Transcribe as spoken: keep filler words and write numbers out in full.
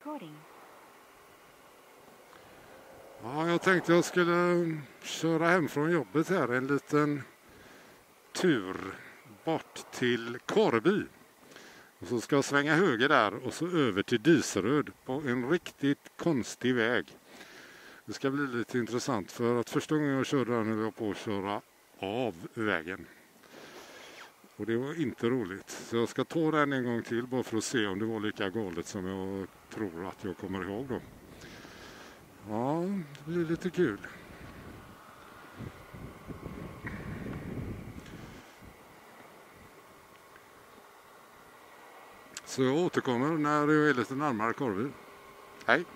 recording. Ja, jag tänkte jag skulle köra hem från jobbet här en liten tur bort till Kareby. Och så ska jag svänga höger där och så över till Diseröd på en riktigt konstig väg. Det ska bli lite intressant för att första gången jag körde där nu var jag på att köra av vägen. Och det var inte roligt. Så jag ska ta den en gång till bara för att se om det var lika galet som jag tror att jag kommer ihåg då. Ja, det blir lite kul. Så jag återkommer när jag är lite närmare Kareby. Hej!